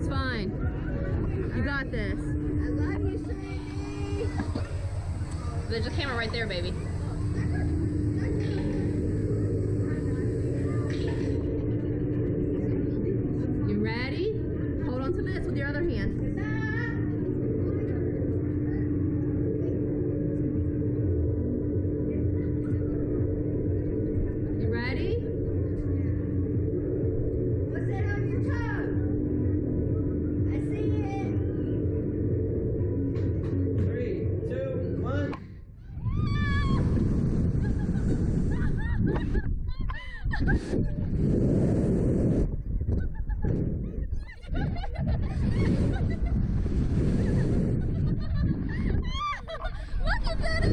Everything's fine. You got this. I love you, sweetie. There's a camera right there, baby. You ready? Hold on to this with your other hand. You ready? What's that on your toe? I see it. 3, 2, 1. Look at that!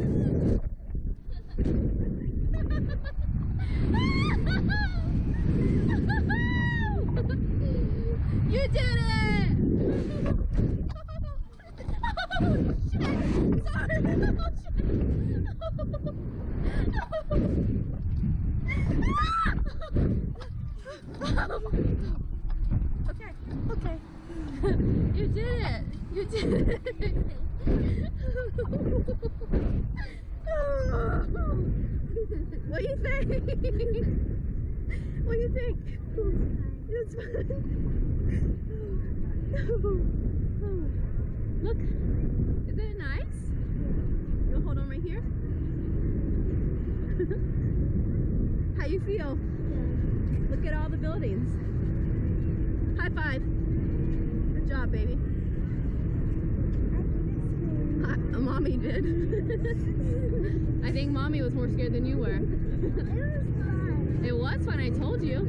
You did it! Oh shit! Sorry! Oh shit! Okay, okay. You did it! You did it! What do you think? What do you think? It's fun. Look, isn't it nice? You'll hold on right here. How you feel? Look at all the buildings. High five. Good job, baby. Mommy did. I think Mommy was more scared than you were. It was fun, I told you.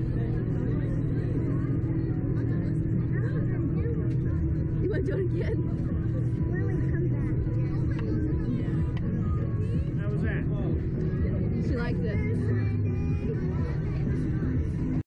You want to do it again? When we come back. How was that? She likes it.